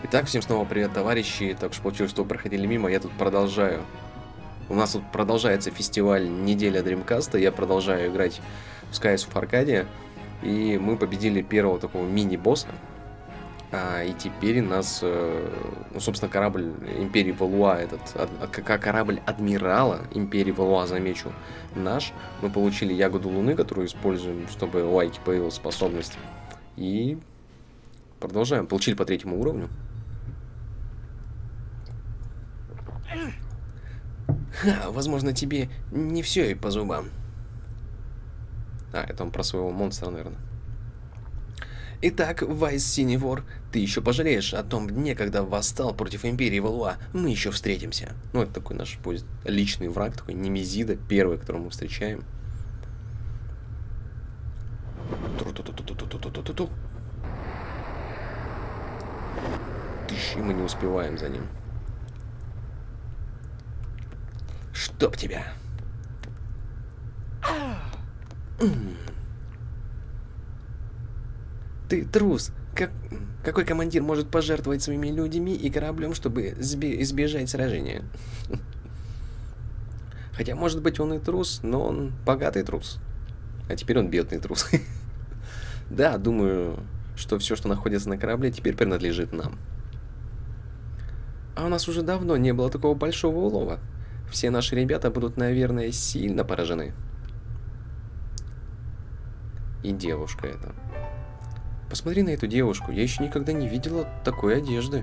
Итак, всем снова привет, товарищи. Так что получилось, что вы проходили мимо, я тут продолжаю. У нас тут продолжается фестиваль неделя Dreamcast. Я продолжаю играть в Skies of Arcadia. И мы победили первого такого мини-босса. И теперь нас, собственно, корабль Империи Валуа, как корабль Адмирала Империи Валуа, замечу, наш. Мы получили ягоду Луны, которую используем, чтобы у Айки появилась способность. И продолжаем. Получили по 3-му уровню. Возможно, тебе не все и по зубам. Это он про своего монстра, наверное. Итак, Вайс Синевор, ты еще пожалеешь о том дне, когда восстал против Империи Валуа. Мы еще встретимся. Ну, это такой наш будет личный враг, такой Немезида, первый, которого мы встречаем. И мы не успеваем за ним. Чтоб тебя. Ты трус. Какой командир может пожертвовать своими людьми и кораблем, чтобы избежать сражения? Хотя, может быть, он и трус, но он богатый трус. А теперь он бедный трус. Да, думаю, что все, что находится на корабле, теперь принадлежит нам. А у нас уже давно не было такого большого улова. Все наши ребята будут, наверное, сильно поражены. И девушка эта. Посмотри на эту девушку. Я еще никогда не видела такой одежды.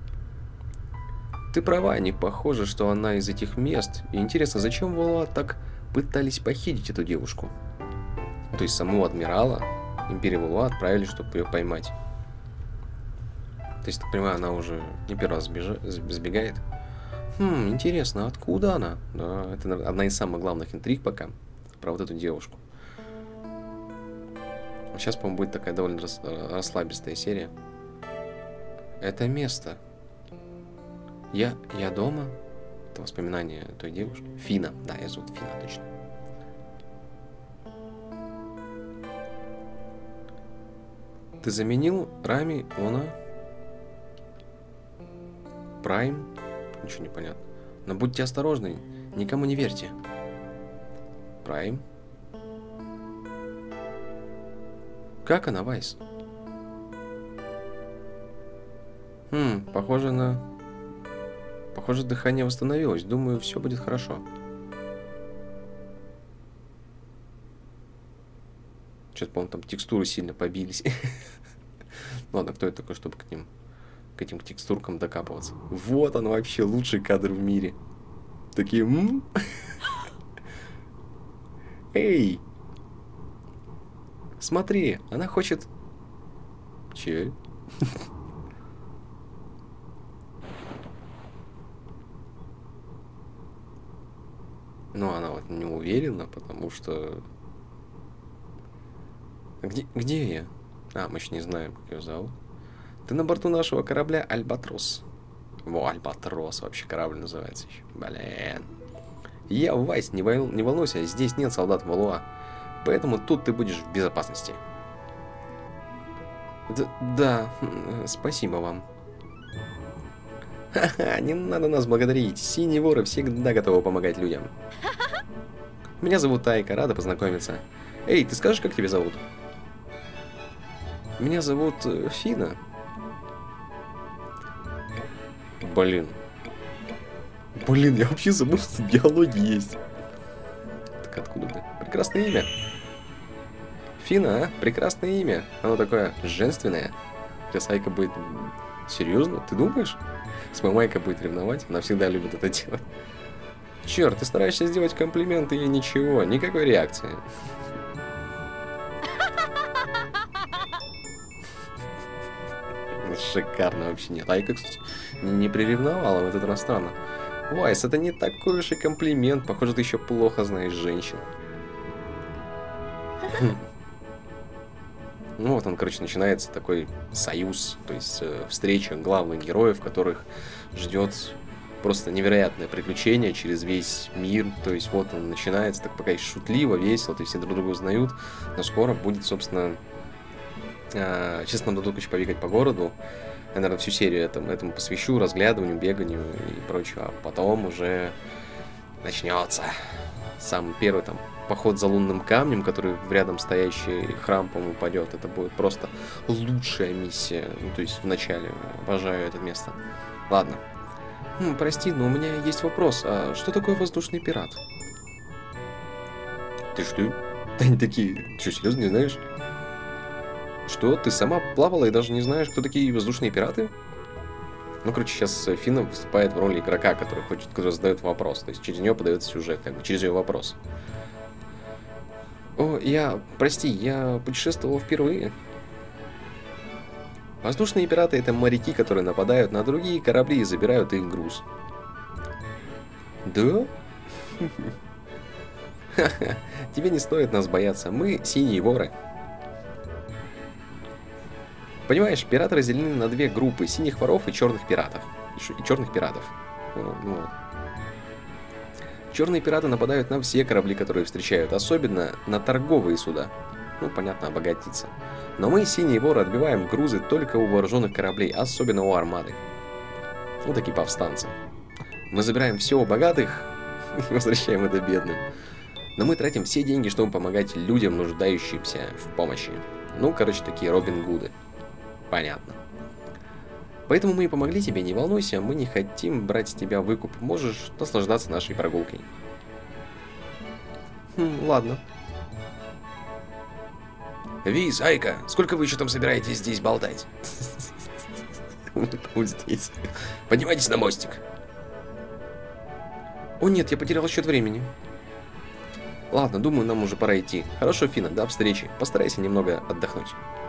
Ты права, не похоже, что она из этих мест. И интересно, зачем Валуа так пытались похитить эту девушку? То есть самого адмирала Империи Валуа отправили, чтобы ее поймать. То есть, так понимаю, она уже не первый раз сбегает. Интересно, откуда она? Да, это одна из самых главных интриг пока. Про вот эту девушку. Сейчас, по-моему, будет такая довольно расслабистая серия. Это место. Я дома. Это воспоминание той девушки. Фина. Да, я зовут Фина, точно. Ты заменил Рами, Она? Прайм? Ничего не понятно. Но будьте осторожны, никому не верьте. Прайм? Как она, Вайс? Похоже, дыхание восстановилось. Думаю, все будет хорошо. Что-то, по-моему, там текстуры сильно побились. Ладно, кто это такой, чтобы к этим текстуркам докапываться? Вот он вообще лучший кадр в мире. Такие... Эй! Смотри, она хочет... Че? Ну, она вот не уверена, потому что... Где я? Мы еще не знаем, как ее зовут. Ты на борту нашего корабля Альбатрос. Альбатрос вообще корабль называется еще. Блин. Я, Вайс, не волнуйся, здесь нет солдат Валуа. Поэтому тут ты будешь в безопасности. Да, спасибо вам. Ха-ха, не надо нас благодарить. Синие воры всегда готовы помогать людям. Меня зовут Айка, рада познакомиться. Эй, ты скажешь, как тебя зовут? Меня зовут Фина. Блин, я вообще забыл, что биология есть. Так откуда ты? Прекрасное имя. Фина, прекрасное имя. Оно такое женственное. Сейчас Айка будет... Серьезно? Ты думаешь? С моей Айка будет ревновать? Она всегда любит это делать. Черт, ты стараешься сделать комплименты и ничего. Никакой реакции. Шикарно вообще. Нет, Айка, кстати, не приревновала в этот раз странно. Вайс, это не такой уж и комплимент. Похоже, ты еще плохо знаешь женщин. Ну вот он, короче, начинается такой союз, то есть встреча главных героев, которых ждет просто невероятное приключение через весь мир. То есть вот он начинается, так пока шутливо, весело, то есть все друг друга узнают, но скоро будет, собственно, честно, нам дадут побегать по городу, Я, наверное, всю серию этому посвящу, разглядыванию, беганию и прочего. А потом уже начнется самый первый там поход за лунным камнем, который в рядом стоящий храм, по-моему, упадет. Это будет просто лучшая миссия. Ну, то есть в начале. Обожаю это место. Ладно. Прости, но у меня есть вопрос. А что такое воздушный пират? Ты что? Они такие, что, серьезно не знаешь? Что? Ты сама плавала и даже не знаешь, кто такие воздушные пираты? Ну, короче, сейчас Фина выступает в роли игрока, который задает вопрос. То есть через нее подается сюжет, как бы через ее вопрос. О, прости, я путешествовал впервые. Воздушные пираты — это моряки, которые нападают на другие корабли и забирают их груз. Да? Ха-ха, тебе не стоит нас бояться, мы синие воры. Понимаешь, пираты разделены на две группы: синих воров и черных пиратов. И черных пиратов. Ну, черные пираты нападают на все корабли, которые встречают, особенно на торговые суда. Ну, понятно, обогатиться. Но мы, синие воры, отбиваем грузы только у вооруженных кораблей, особенно у армады. Вот такие повстанцы. Мы забираем все у богатых и возвращаем это бедным. Но мы тратим все деньги, чтобы помогать людям, нуждающимся в помощи. Ну, короче, такие Робин Гуды. Понятно. Поэтому мы и помогли тебе, не волнуйся, мы не хотим брать с тебя выкуп. Можешь наслаждаться нашей прогулкой. Ладно. Виз, Айка, сколько вы еще там собираетесь здесь болтать? Вот здесь. Поднимайтесь на мостик. О нет, я потерял счет времени. Ладно, думаю, нам уже пора идти. Хорошо, Фина, до встречи. Постарайся немного отдохнуть.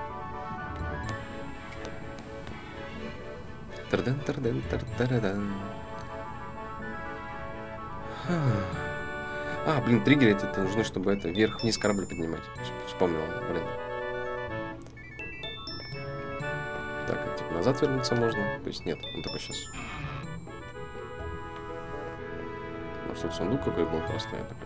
А, блин, триггерить это нужно, чтобы это вверх-вниз корабль поднимать. Вспомнил, блин. Так, типа назад вернуться можно. То есть нет, он только сейчас. Может, тут сундук какой был просто, я такой.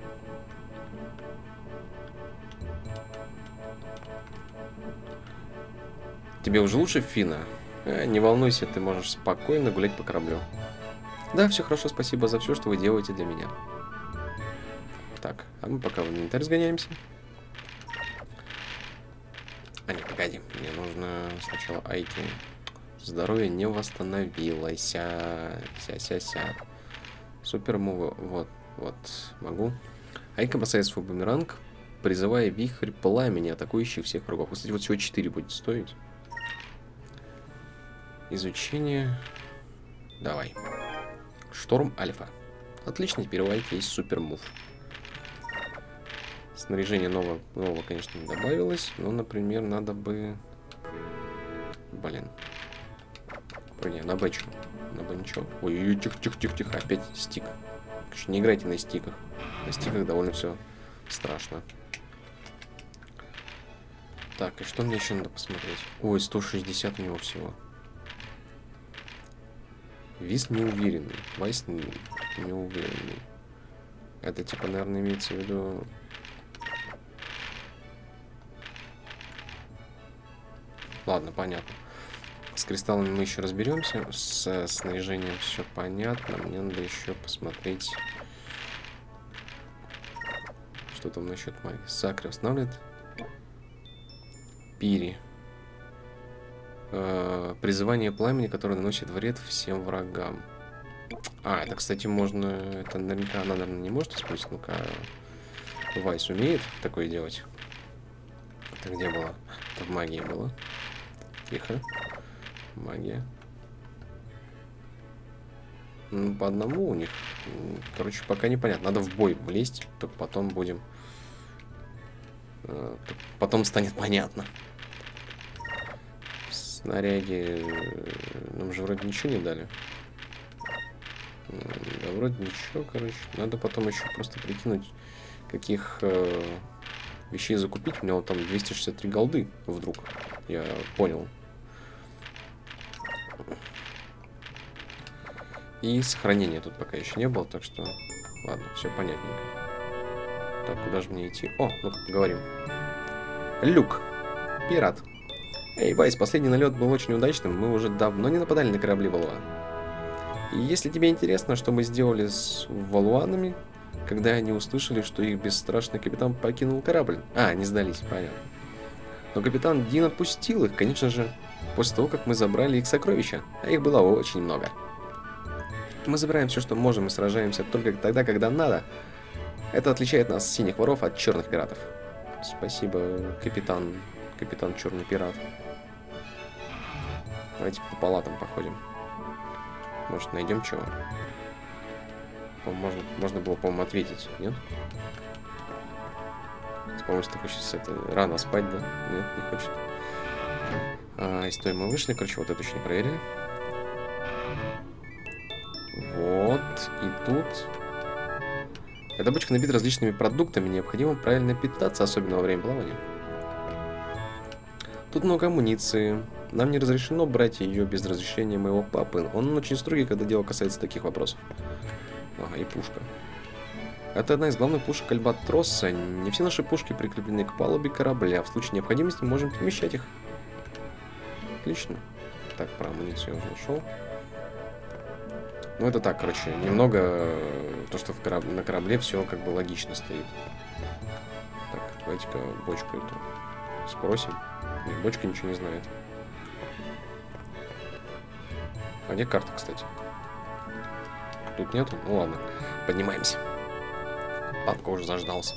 Тебе уже лучше, Фина? Не волнуйся, ты можешь спокойно гулять по кораблю. Да, все хорошо, спасибо за все, что вы делаете для меня. Так, а мы пока в инвентарь сгоняемся. А, не, погоди, мне нужно сначала Айки. Здоровье не восстановилось. Ся. Супермувы, вот, могу. Айка бросает свой бумеранг, призывая вихрь пламени, атакующий всех врагов. Кстати, вот всего 4 будет стоить. Изучение. Давай. Шторм Альфа. Отлично, теперь у Айки есть супермув. Снаряжение нового, конечно, не добавилось. Но, например, надо бы... Блин. Не, на бэчку. На бэнчок. Ой, тихо. Опять стик. Конечно, не играйте на стиках. На стиках довольно все страшно. Так, и что мне еще надо посмотреть? Ой, 160 у него всего. Виз неуверенный. Вайс неуверенный. Это типа, наверное, имеется в виду... Ладно, понятно. С кристаллами мы еще разберемся. С снаряжением все понятно. Мне надо еще посмотреть, что там насчет магии. Сакры восстанавливает. Пири. Призывание пламени, которое наносит вред всем врагам. А, это, кстати, можно... Это наверняка она, наверное, не может использовать. Ну-ка, Вайс умеет такое делать. Это где было? Это в магии было. Тихо. Магия. Ну, по одному у них. Короче, пока непонятно. Надо в бой влезть. Только потом будем... Потом станет понятно. Снаряги... Нам же вроде ничего не дали. Да, вроде ничего, короче. Надо потом еще просто прикинуть, каких вещей закупить. У меня вот там 263 голды вдруг. Я понял. И сохранения тут пока еще не было, так что... Ладно, все понятненько. Так, куда же мне идти? О, ну-ка, поговорим. Люк. Пират. Эй, Вайс, последний налет был очень удачным, мы уже давно не нападали на корабли Валуа. И если тебе интересно, что мы сделали с валуанами, когда они услышали, что их бесстрашный капитан покинул корабль. А, они сдались, понятно. Но капитан Дин отпустил их, конечно же, после того, как мы забрали их сокровища, а их было очень много. Мы забираем все, что можем, и сражаемся только тогда, когда надо. Это отличает нас, синих воров, от черных пиратов. Спасибо, капитан черный пират. Давайте по палатам походим. Может, найдем чего? Можно было, по-моему, ответить, нет? По-моему, что ты хочешь рано спать, да? Нет, не хочет. Из той мы вышли, короче, вот это еще не проверили. Вот, и тут... Эта бочка набита различными продуктами, необходимо правильно питаться, особенно во время плавания. Тут много амуниции. Нам не разрешено брать ее без разрешения моего папы. Он очень строгий, когда дело касается таких вопросов. Ага, и пушка. Это одна из главных пушек Альбатроса. Не все наши пушки прикреплены к палубе корабля. В случае необходимости мы можем перемещать их. Отлично. Так, про амуницию я уже нашел. Ну, это так, короче, немного... То, что на корабле все как бы логично стоит. Так, давайте-ка бочку эту спросим. Нет, бочка ничего не знает. А где карта, кстати? Тут нету? Ну ладно, поднимаемся. Папка уже заждался.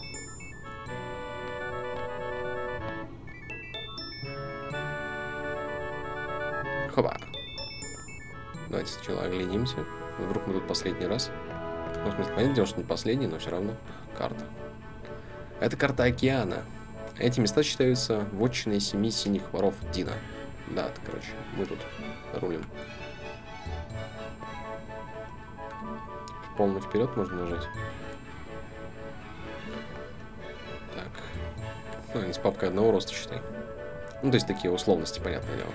Хоба. Давайте сначала оглядимся. Вдруг мы тут последний раз. Ну, в смысле, понятное дело, что не последний, но все равно карта. Это карта океана. Эти места считаются вотчиной 7 синих воров Дина. Да, это, короче, мы тут рулим. В полный вперед можно нажать. Так. Ну, они с папкой одного роста, считай. Ну, то есть такие условности, понятное дело.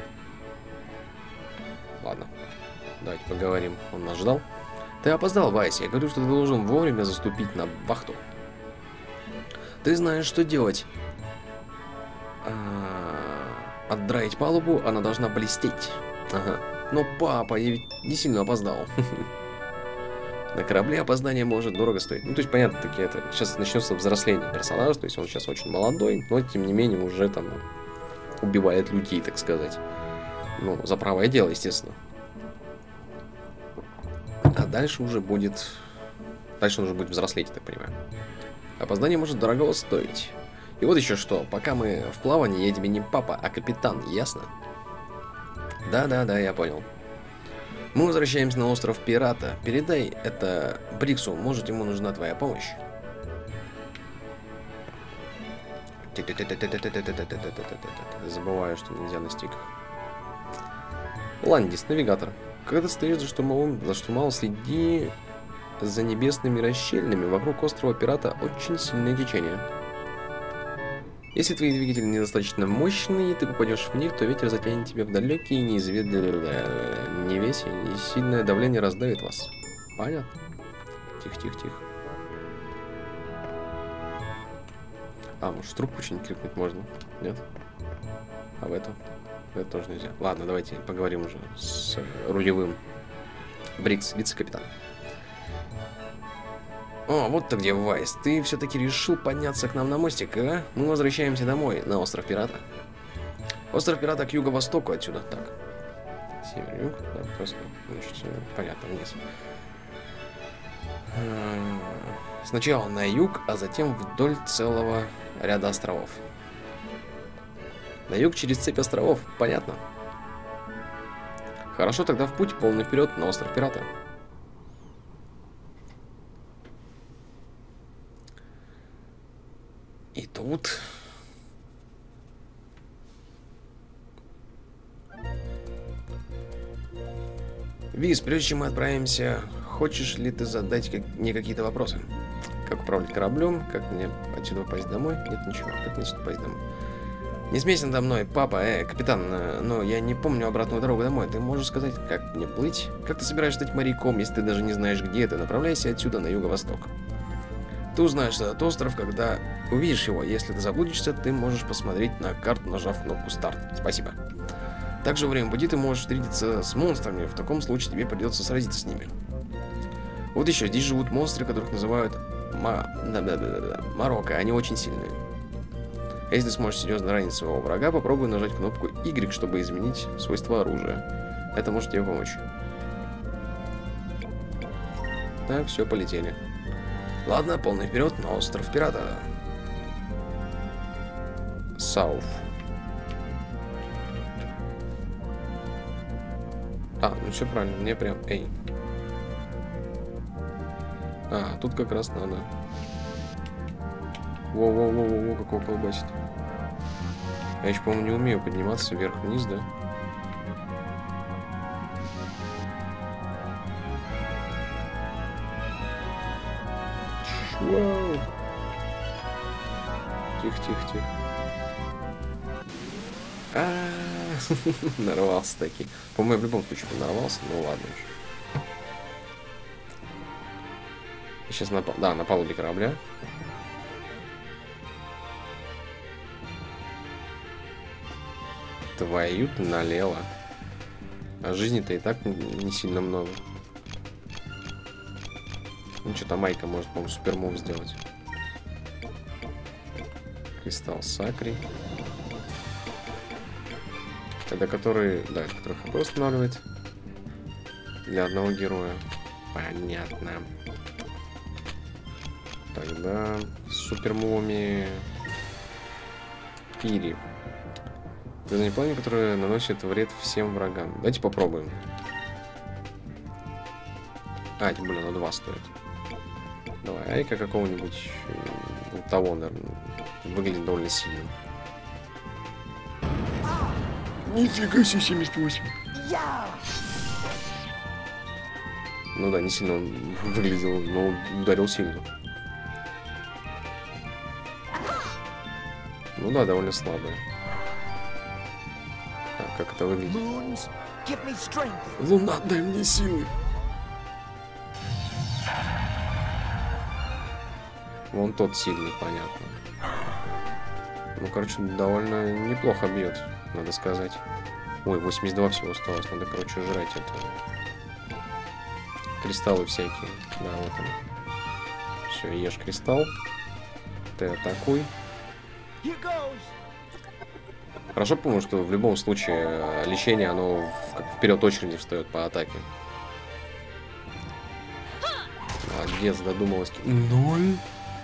Ладно. Давайте поговорим. Он нас ждал. Ты опоздал, Вайс. Я говорю, что ты должен вовремя заступить на вахту. Ты знаешь, что делать. Отдраить палубу, она должна блестеть. Ага. Но папа, я ведь не сильно опоздал. На корабле опоздание может дорого стоить. Ну, то есть, понятно-таки, это сейчас начнется взросление персонажа. То есть, он сейчас очень молодой, но, тем не менее, уже там убивает людей, так сказать. Ну, за правое дело, естественно. А дальше уже будет... Дальше он уже будет взрослеть, я так понимаю. Опоздание может дорого стоить. И вот еще что. Пока мы в плавании, я тебе не папа, а капитан, ясно? Да, я понял. Мы возвращаемся на остров Пирата. Передай это Бриксу, может, ему нужна твоя помощь. Забываю, что нельзя на стиках. Ландис, навигатор. Когда стоишь за штурвалом, следи за небесными расщельными. Вокруг острова Пирата очень сильное течение. Если твои двигатели недостаточно мощные, и ты попадешь в них, то ветер затянет тебя в далекие невеси, и сильное давление раздавит вас. Понятно? Тихо. А, может, в трубку что-нибудь крикнуть можно? Нет? А в эту? В эту тоже нельзя. Ладно, давайте поговорим уже с рулевым. Брикс, вице-капитан. О, вот ты где, Вайс. Ты все-таки решил подняться к нам на мостик, а? Мы возвращаемся домой, на остров Пирата. Остров Пирата к юго-востоку отсюда. Так. Север-юг. Да, просто. Понятно, вниз. Сначала на юг, а затем вдоль целого ряда островов. На юг через цепь островов. Понятно. Хорошо, тогда в путь, полный вперед на остров Пирата. И тут... Виз, прежде чем мы отправимся, хочешь ли ты задать мне какие-то вопросы? Как управлять кораблем? Как мне отсюда попасть домой? Нет, ничего. Как мне отсюда попасть домой? Не смейся надо мной, папа, капитан, но я не помню обратную дорогу домой. Ты можешь сказать, как мне плыть? Как ты собираешься стать моряком, если ты даже не знаешь, где ты? Направляйся отсюда на юго-восток. Ты узнаешь этот остров, когда увидишь его. Если ты заблудишься, ты можешь посмотреть на карту, нажав кнопку «Старт». Спасибо. Также во время пути ты можешь встретиться с монстрами. В таком случае тебе придется сразиться с ними. Вот еще, здесь живут монстры, которых называют Марокко. Они очень сильные. Если ты сможешь серьезно ранить своего врага, попробуй нажать кнопку Y, чтобы изменить свойства оружия. Это может тебе помочь. Так, все, полетели. Ладно, полный вперед на остров Пирата. Сауф. А, ну все правильно, мне прям... Эй. А, тут как раз надо. Воу-воу-воу-воу, какого колбасит. Я еще, по-моему, не умею подниматься вверх-вниз, да? Вау. Тихо-тихо-тихо. Нарвался таки. По-моему, в любом случае нарвался, ну ладно уж. Сейчас на палубе корабля. Твою-то налево. А жизни-то и так не сильно много. Ну что-то Майка может, по-моему, супермув сделать. Кристалл Сакри. Это который, да, это который ХП устанавливает. Для одного героя. Понятно. Тогда с супермувами Пири. Это пламя, которое наносит вред всем врагам. Давайте попробуем. А, тем более на 2 стоит. Давай, Айка какого-нибудь того, наверное, выглядит довольно сильным. Нифига себе, 78. Ну да, не сильно он выглядел, но ударил сильно. Ну да, довольно слабая. Так, как это выглядит? Луна, дай мне силы. Вон тот сильный, понятно. Ну, короче, довольно неплохо бьет, надо сказать. Ой, 82 всего осталось. Надо, короче, жрать это. Кристаллы всякие. Да, вот он. Все, ешь кристалл. Ты атакуй. Хорошо помню, что в любом случае лечение, оно как вперед очереди встает по атаке. Молодец, додумалась. 0.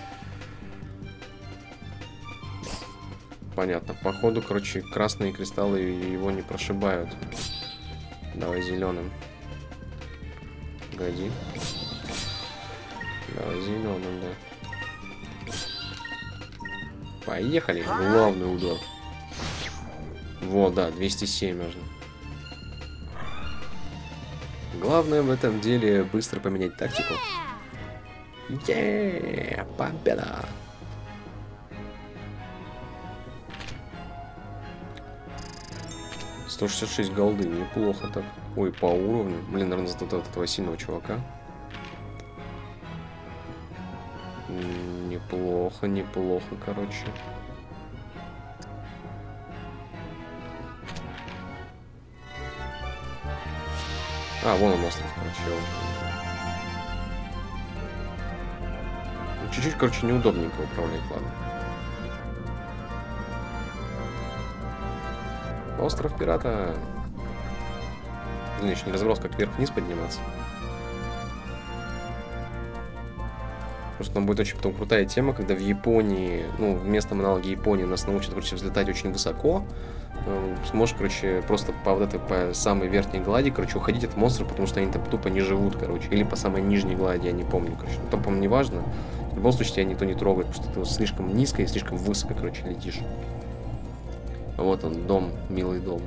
Понятно. Походу, короче, красные кристаллы его не прошибают. Давай зеленым. Погоди. Давай зеленым, да. Поехали. Главный удар. Вот, да, 207 можно. Главное в этом деле быстро поменять тактику. Победа! $166 голды, неплохо так. Ой, по уровню. Блин, наверное, за этого сильного чувака. Неплохо, неплохо, короче. А, вон он остров, короче. Чуть-чуть, короче, неудобненько управлять, ладно. Остров Пирата. Я еще не разобрался, как вверх-вниз подниматься. Потому что там будет очень потом крутая тема, когда в Японии, ну, в местном аналоге Японии нас научат, короче, взлетать очень высоко. Сможешь, короче, просто по вот этой, по самой верхней глади, короче, уходить от монстров, потому что они там тупо не живут, короче. Или по самой нижней глади, я не помню, короче. Но там, по-моему, не важно. В любом случае, тебя никто не трогает, потому что ты вот слишком низко и слишком высоко, короче, летишь. Вот он, дом, милый дом.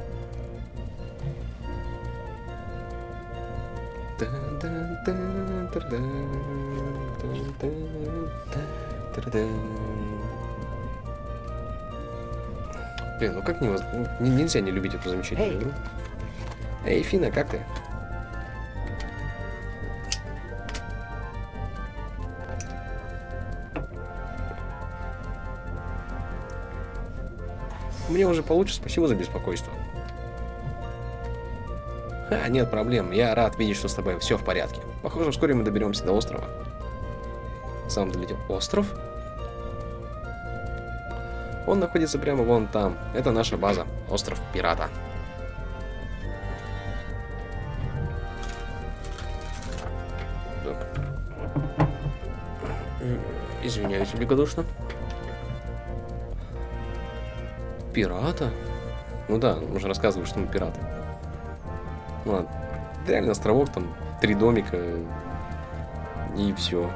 Блин, ну как нельзя не любить эту замечательную игру. Эй, Фина, как ты? Мне уже получше, спасибо за беспокойство. Нет проблем. Я рад видеть, что с тобой все в порядке. Похоже, вскоре мы доберемся до острова. Сам долетел. Остров? Он находится прямо вон там. Это наша база. Остров Пирата. Так. Извиняюсь великодушно. Пирата? Ну да, мы же рассказывали, что мы пираты. Ладно. Реально островок, там 3 домика. И все.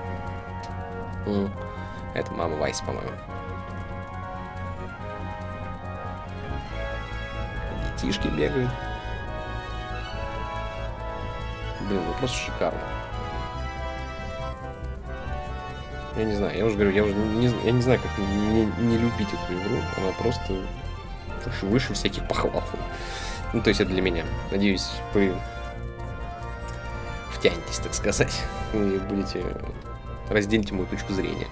Это мама Вайс, по-моему. Детишки бегают. Блин, ну просто шикарно. Я не знаю, я уже говорю, я не знаю, как не любить эту игру. Она просто выше всяких похвал. Ну, то есть это для меня. Надеюсь, вы втянетесь, так сказать. И будете... разделите мою точку зрения.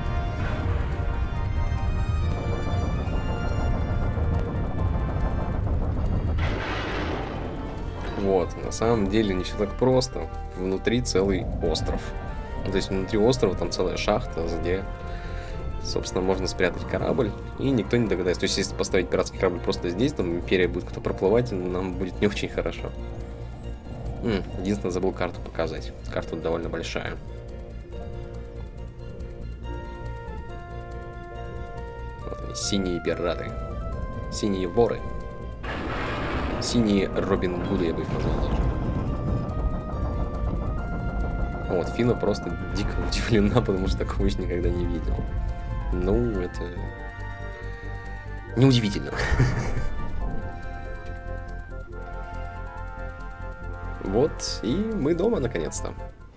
Вот, на самом деле не все так просто. Внутри целый остров. То есть внутри острова там целая шахта, где, собственно, можно спрятать корабль, и никто не догадается. То есть если поставить пиратский корабль просто здесь, там империя будет кто проплывать, нам будет не очень хорошо. Единственное, забыл карту показать. Карта тут довольно большая. Вот они, синие пираты. Синие воры. Синие Робин Гуды, я бы их назвал даже. Вот, Фина просто дико удивлена, потому что такого еще никогда не видел. Ну, это... неудивительно. Вот, и мы дома, наконец-то.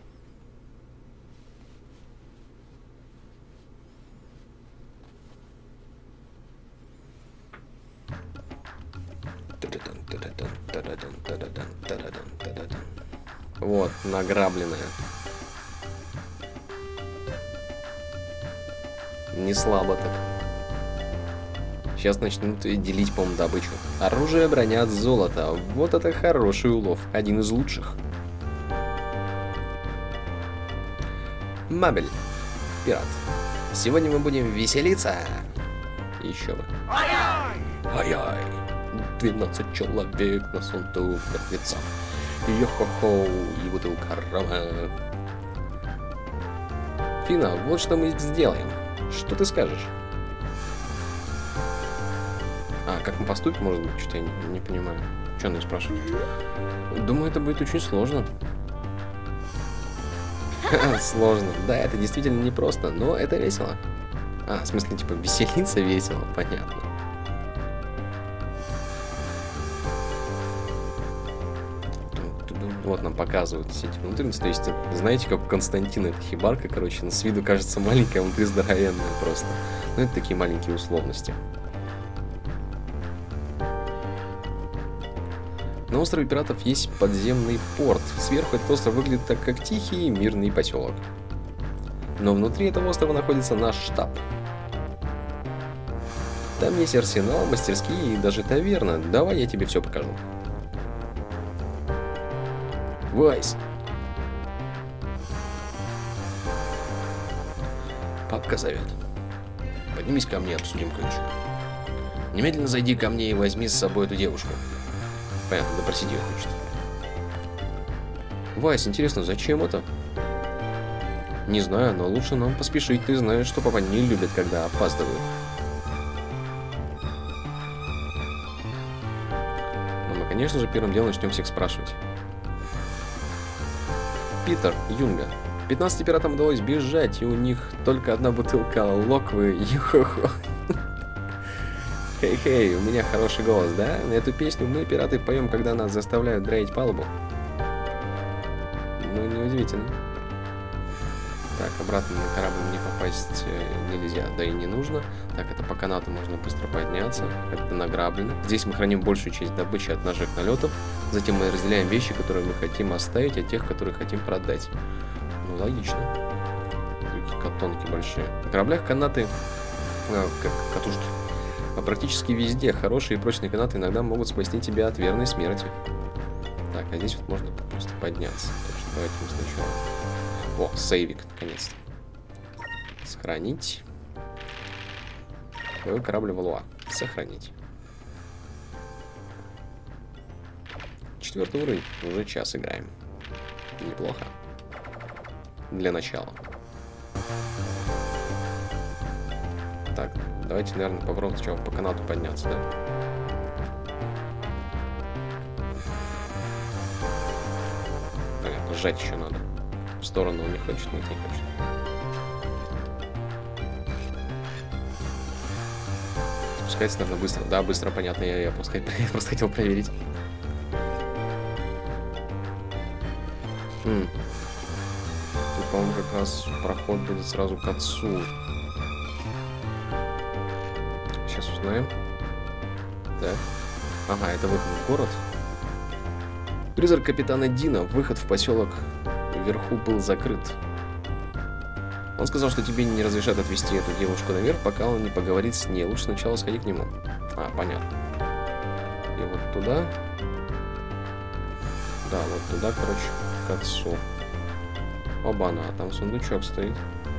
Вот, награбленная. Не слабо так. Сейчас начнут делить, по-моему, добычу. Оружие, броня, золото. Вот это хороший улов. Один из лучших. Мабель. Пират. Сегодня мы будем веселиться. Еще бы. Ай-яй. 12 человек на сундук мертвеца. Йо-хо-хо. И бутылка рома. Фина, вот что мы сделаем. Что ты скажешь? А, как мы поступим, может быть? Что-то я не понимаю. Что она спрашивает? Думаю, это будет очень сложно. Сложно. Да, это действительно непросто, но это весело. А, в смысле, типа, веселиться весело, понятно. Вот нам показывают все эти внутренности. То есть, знаете, как у Константина эта хибарка, короче, с виду кажется маленькая, а внутри здоровенная просто. Ну, это такие маленькие условности. На острове пиратов есть подземный порт. Сверху этот остров выглядит так, как тихий мирный поселок. Но внутри этого острова находится наш штаб. Там есть арсенал, мастерские и даже таверна. Давай я тебе все покажу. Вайс. Папка зовет. Поднимись ко мне, обсудим кое-что. Немедленно зайди ко мне и возьми с собой эту девушку. Понятно, допросить ее хочет. Вайс, интересно, зачем это? Не знаю, но лучше нам поспешить. Ты знаешь, что папа не любит, когда опаздывают. Но мы, конечно же, первым делом начнем всех спрашивать. Питер, Юнга. 15 пиратам удалось бежать, и у них только одна бутылка локвы. Йо-хо-хо. Хей-хей, у меня хороший голос, да? На эту песню мы, пираты, поем, когда нас заставляют драить палубу. Ну, неудивительно. Так, обратно на корабль мне попасть нельзя, да и не нужно. Так, это по канату можно быстро подняться. Это награблено. Здесь мы храним большую часть добычи от наших налетов. Затем мы разделяем вещи, которые мы хотим оставить, от тех, которые хотим продать. Ну, логично. Такие катонки большие. На кораблях канаты, как катушки. А практически везде хорошие и прочные канаты иногда могут спасти тебя от верной смерти. Так, а здесь вот можно просто подняться. Так что давайте мы сначала... О, сейвик, наконец-то. Сохранить. Твой корабль Валуа. Сохранить. 4-й уровень. Уже час играем. Неплохо. Для начала. Так, давайте, наверное, попробуем сначала по канату подняться, да? Понятно, сжать еще надо. В сторону он не хочет, нет, не хочет. Спускается, наверное, быстро. Да, быстро, понятно, я просто хотел проверить. Тут, по-моему, как раз проход будет сразу к отцу. Сейчас узнаем. Так. Ага, это выход в город. Призрак капитана Дина. Выход в поселок вверху был закрыт. Он сказал, что тебе не разрешат отвезти эту девушку наверх, пока он не поговорит с ней. Лучше сначала сходи к нему. А, понятно. И вот туда. Да, вот туда, короче, к отцу. Оба-на, там сундучок стоит.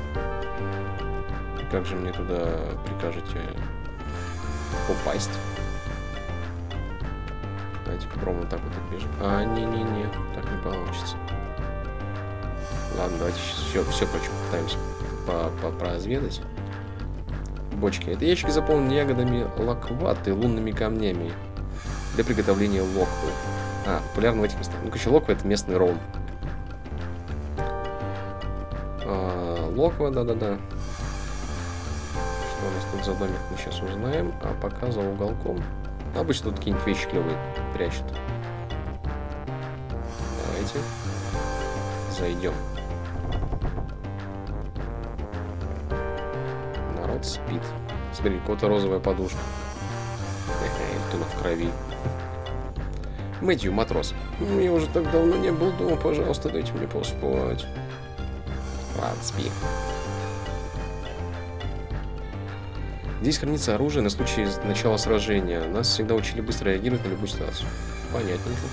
И как же мне туда прикажете попасть? Давайте попробуем так вот бежать. А, не-не-не, так не получится. Ладно, давайте все короче, попытаемся поразведать. Бочки. Это ящики заполнены ягодами лакваты, лунными камнями для приготовления локвы. А, популярно в этих местах. Ну, короче, локва — это местный ром. Локва, да-да-да. Что у нас тут за домик, мы сейчас узнаем. А пока за уголком. Обычно тут какие-нибудь вещи клевые прячут. Давайте зайдем. Народ спит. Смотри, какая-то розовая подушка. Тона в крови. Мэтью, матрос. Я уже так давно не был дома, пожалуйста, дайте мне поспать. Ладно, спи. Здесь хранится оружие на случай начала сражения. Нас всегда учили быстро реагировать на любую ситуацию. Понятненько.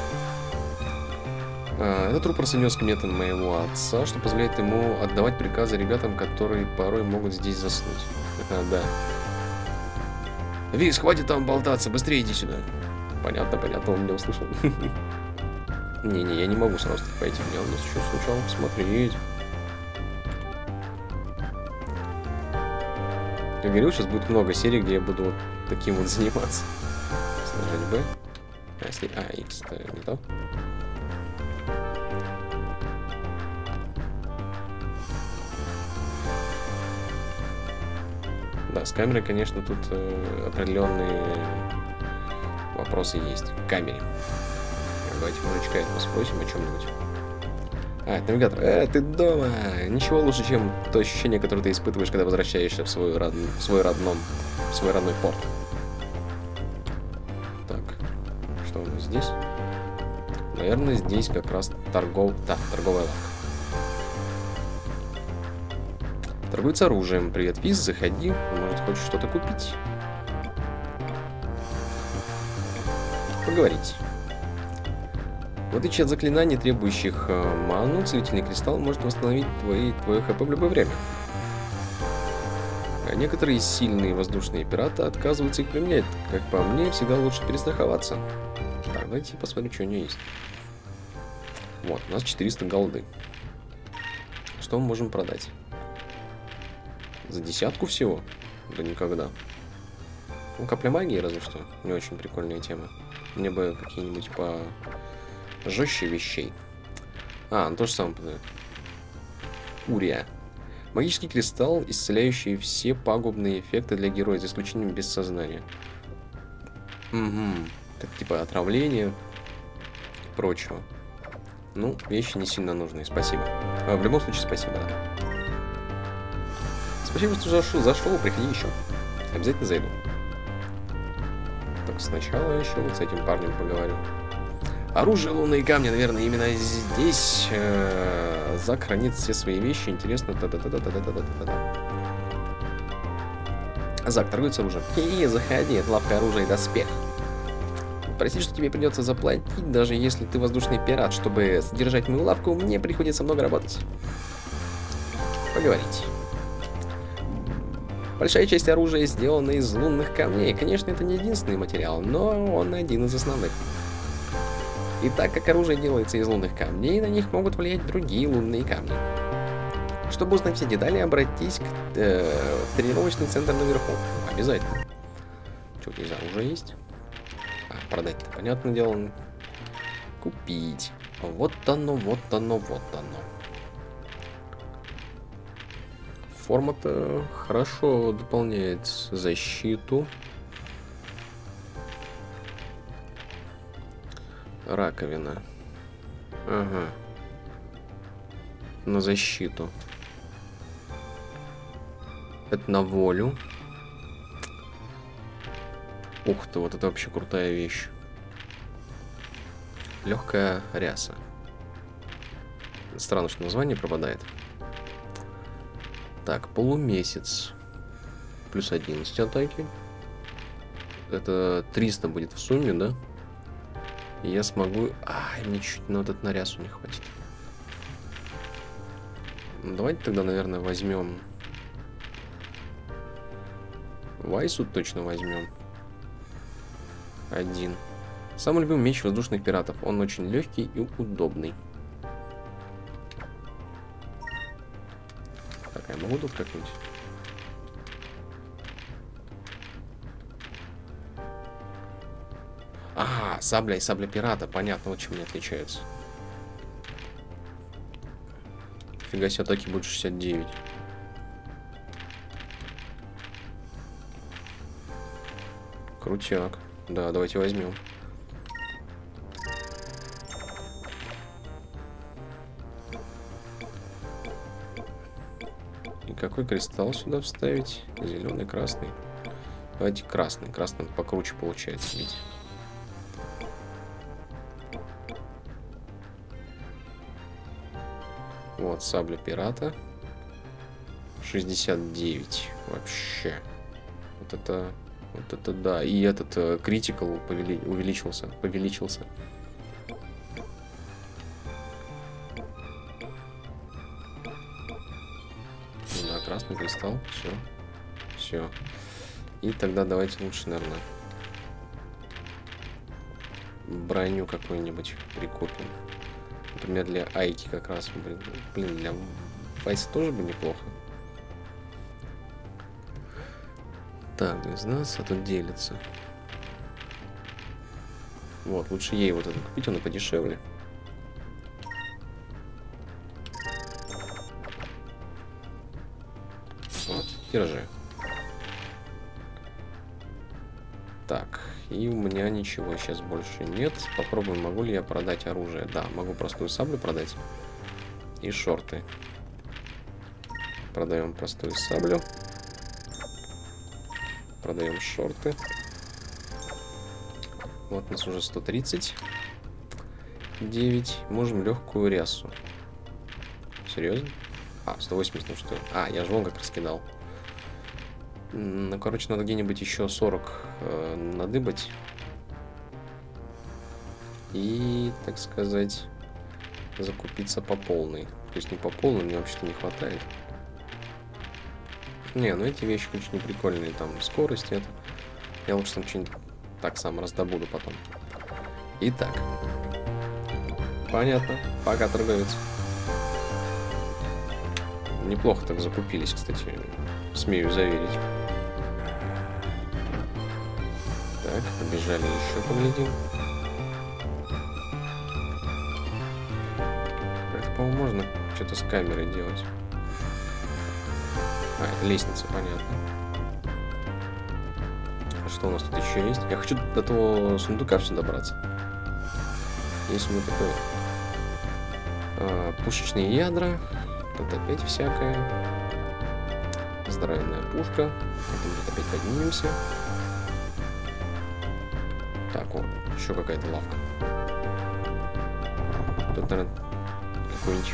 Этот рупор нес к методу моего отца, что позволяет ему отдавать приказы ребятам, которые порой могут здесь заснуть. Да. Вис, хватит там болтаться, быстрее иди сюда. Понятно, понятно, он меня услышал. Не-не, я не могу сразу пойти. Мне надо еще сначала посмотреть. Я говорил, сейчас будет много серий, где я буду вот таким вот заниматься. Нажать Б. А, если... X, это не то. Да, с камерой, конечно, тут определенные вопросы есть. К камере. Давайте мужичка этого спросим о чем-нибудь. А, это навигатор. Ты дома! Ничего лучше, чем то ощущение, которое ты испытываешь, когда возвращаешься в свой родной порт. Так, что у нас здесь? Наверное, здесь как раз торговая лавка. Торгуется оружием. Привет, Виз, заходи. Может, хочешь что-то купить? Поговорить. В отличие от заклинаний, требующих ману, целительный кристалл может восстановить твое хп в любое время. А некоторые сильные воздушные пираты отказываются их применять. Как по мне, всегда лучше перестраховаться. Так, давайте посмотрим, что у нее есть. Вот, у нас 400 голды. Что мы можем продать? За 10 всего? Да никогда. Ну, капля магии разве что. Не очень прикольная тема. Мне бы какие-нибудь по... жестче вещей. А, ну то же самое подает. Урия. Магический кристалл, исцеляющий все пагубные эффекты для героя, за исключением бессознания. Угу. Так типа отравление и прочего. Ну, вещи не сильно нужные, спасибо. В любом случае, спасибо, да. Спасибо, что зашел, приходи еще. Обязательно зайду. Так, сначала еще вот с этим парнем поговорю. Оружие, лунные камни, наверное, именно здесь Зак хранит все свои вещи. Интересно. Зак, торгуется оружием. Хе-хе, заходи, это лавка оружия и доспех. Прости, что тебе придется заплатить, даже если ты воздушный пират. Чтобы содержать мою лавку, мне приходится много работать. Поговорить. Большая часть оружия сделана из лунных камней. Конечно, это не единственный материал, но он один из основных. И так как оружие делается из лунных камней, на них могут влиять другие лунные камни. Чтобы узнать все детали, обратись в тренировочный центр наверху. Обязательно. Что, здесь оружие есть? Продать-то, понятное дело. Купить. Вот оно, вот оно, вот оно. Форма-то хорошо дополняет защиту. Раковина. Ага. На защиту. Это на волю. Ух ты, вот это вообще крутая вещь. Легкая ряса. Странно, что название пропадает. Так, полумесяц. Плюс 11 атаки. Это 300 будет в сумме, да? И я смогу... мне чуть на вот этот на рясу не хватит. Ну, давайте тогда, наверное, возьмем... Вайсу точно возьмем. Один. Самый любимый меч воздушных пиратов. Он очень легкий и удобный. Так, я могу тут как-нибудь? Сабля и сабля пирата. Понятно, вот чем они отличаются. Фига себе, атаки будут 69. Крутяк. Да, давайте возьмем. И какой кристалл сюда вставить? Зеленый, красный. Давайте красный. Красным покруче получается ведь. Вот, сабля пирата. 69. Вообще. Вот это да. И этот критикал увеличился. Да, красный кристалл. Все. И тогда давайте лучше, наверное, броню какую-нибудь прикупим. Например, для Айки как раз. Блин, для Вайса тоже бы неплохо. Так, 12, а тут делится. Вот, лучше ей вот это купить, он и подешевле. Вот, держи. Так, и у меня ничего сейчас больше нет. Попробуем, могу ли я продать оружие. Да, могу простую саблю продать. И шорты. Продаем простую саблю. Продаем шорты. Вот у нас уже 139. Можем легкую рясу. Серьезно? 180, ну что? Я же вон как раскидал. Ну, короче, надо где-нибудь еще 40 надыбать. И, так сказать, закупиться по полной. То есть не по полной, мне вообще-то не хватает. Не, ну эти вещи очень прикольные. Там скорость это. Я лучше там что-нибудь так сам раздобуду потом. Итак. Понятно. Пока, торговец. Неплохо так закупились, кстати. Смею заверить. Так, побежали еще, поглядим. Это, по-моему, можно что-то с камерой делать. Это лестница, понятно. А что у нас тут еще есть? Я хочу до того сундука все добраться. Есть у меня такое... пушечные ядра. Тут опять всякое. Здоровенная пушка. Потом тут опять поднимемся. Так, еще какая-то лавка. Тут, наверное, какой-нибудь...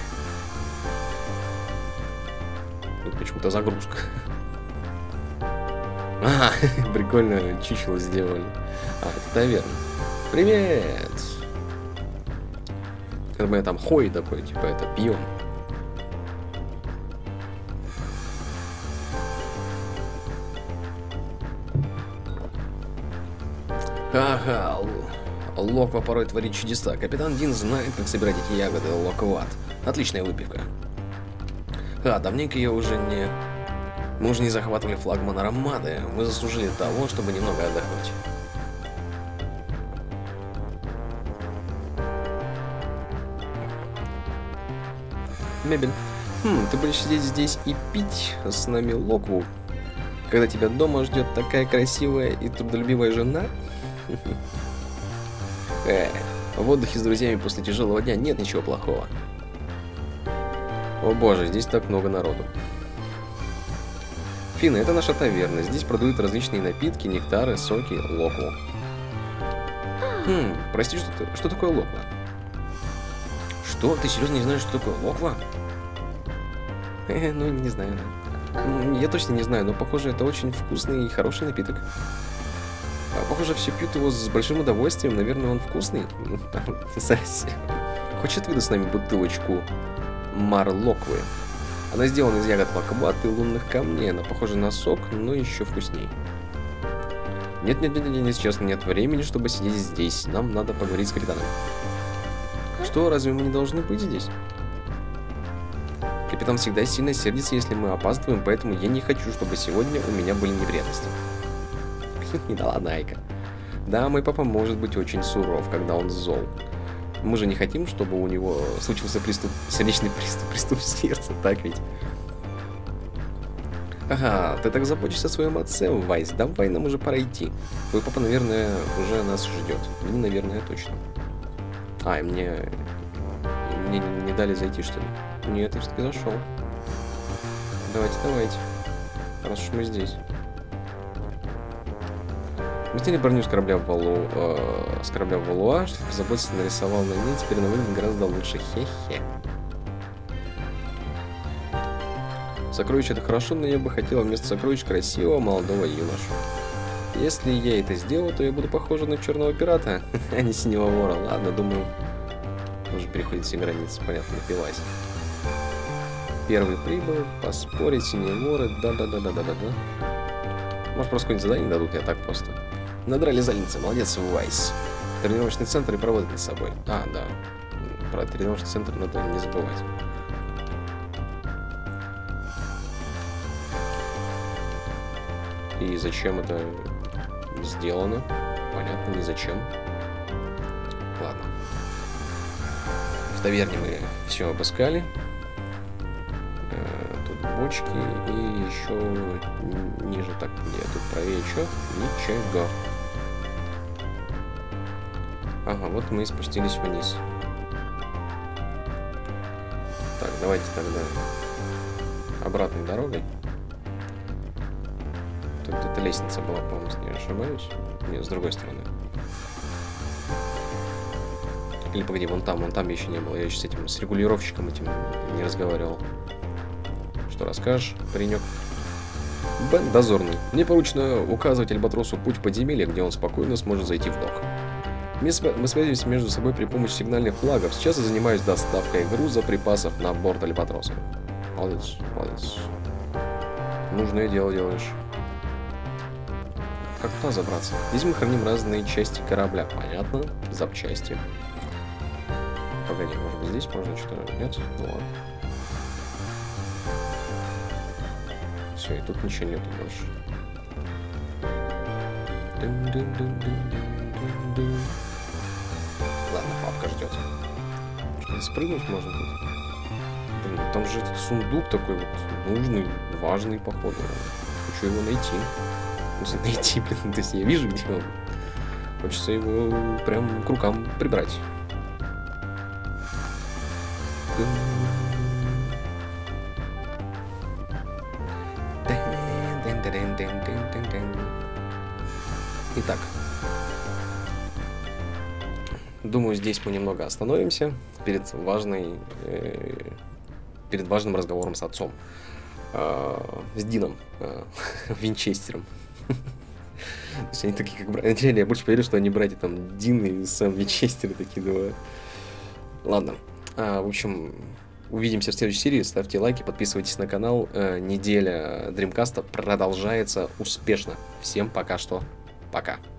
Тут почему-то загрузка. Ага, прикольно чучело сделали. А, это таверна. Привет! Это мы там хой такой, типа это пьем. Ага, Локва порой творит чудеса. Капитан Дин знает, как собирать эти ягоды. Локват. Отличная выпивка. Давненько я уже не... Мы уже не захватывали флагман Армады. Мы заслужили того, чтобы немного отдохнуть. Мебель. Ты будешь сидеть здесь и пить с нами Локву, когда тебя дома ждет такая красивая и трудолюбивая жена? В отдыхе с друзьями после тяжелого дня нет ничего плохого. О боже, здесь так много народу. Финна, это наша таверна. Здесь продают различные напитки, нектары, соки, локву. Прости, что такое локва? Что? Ты серьезно не знаешь, что такое локва? Ну, не знаю. Я точно не знаю, но похоже, это очень вкусный и хороший напиток. Похоже, все пьют его с большим удовольствием. Наверное, он вкусный. Хочешь, отведу с нами бутылочку марлоквы? Она сделана из ягод лакбат и лунных камней. Она похожа на сок, но еще вкусней. Нет, сейчас нет времени, чтобы сидеть здесь. Нам надо поговорить с капитаном. Что, разве мы не должны быть здесь? Капитан всегда сильно сердится, если мы опаздываем, поэтому я не хочу, чтобы сегодня у меня были неприятности. Да ладно, Айка. Да, мой папа может быть очень суров, когда он зол. Мы же не хотим, чтобы у него случился сердечный приступ сердца, так ведь? Ага, ты так заботишься о своем отце, Вайс. Давай, нам уже пора идти. Твой папа, наверное, уже нас ждет. Мне, наверное, точно. И мне не дали зайти, что ли? Нет, я все-таки зашел. Давайте. Раз уж мы здесь. Мы сняли броню с корабля в Валуа, чтобы позаботиться, нарисовал на ней, теперь она выглядит гораздо лучше. Хе-хе. Сокровище — это хорошо, но я бы хотела вместо сокровищ красивого молодого юношу. Если я это сделаю, то я буду похожа на черного пирата, а не синего вора. Ладно, думаю, уже переходит все границы, понятно, напилась. Первый прибыл, поспорить, синие воры, да-да-да. Может, просто какое-нибудь задание дадут, я так просто. Надрали задницы, молодец, Вайс. Тренировочный центр и проводит над собой. Да. Про тренировочный центр надо не забывать. И зачем это сделано? Понятно, не зачем. Ладно. В таверне мы все обыскали. Тут бочки и еще ниже, так, где тут правее что? Ничего. Ага, вот мы и спустились вниз. Так, давайте тогда обратной дорогой. Тут где-то лестница была, по-моему, если не ошибаюсь. Нет, с другой стороны. Или погоди, вон там еще не было. Я еще с регулировщиком этим не разговаривал. Что расскажешь, паренек? Бен дозорный. Мне поручено указывать Альбатросу путь в подземелье, где он спокойно сможет зайти в док. Мы связываемся между собой при помощи сигнальных флагов. Сейчас я занимаюсь доставкой груза припасов на борт Альбатроса. Молодец. Нужное дело делаешь. Как туда забраться? Здесь мы храним разные части корабля. Понятно. Запчасти. Погоди, может быть здесь можно что-то... Нет? Ну ладно. Все, и тут ничего нету больше. Ладно, папка ждет. Что-то спрыгнуть можно тут. Блин, там же этот сундук такой вот нужный, важный, походу. Хочу его найти. Блин, то есть я вижу, где он. Хочется его прям к рукам прибрать. Итак, думаю, здесь мы немного остановимся перед важным разговором с отцом, с Дином Винчестером. То есть они такие, как братья. Я больше поверю, что они братья, там, Дин и Сэм Винчестер такие два. Ладно. В общем, увидимся в следующей серии. Ставьте лайки, подписывайтесь на канал. Неделя Дримкаста продолжается успешно. Всем пока что. Пока.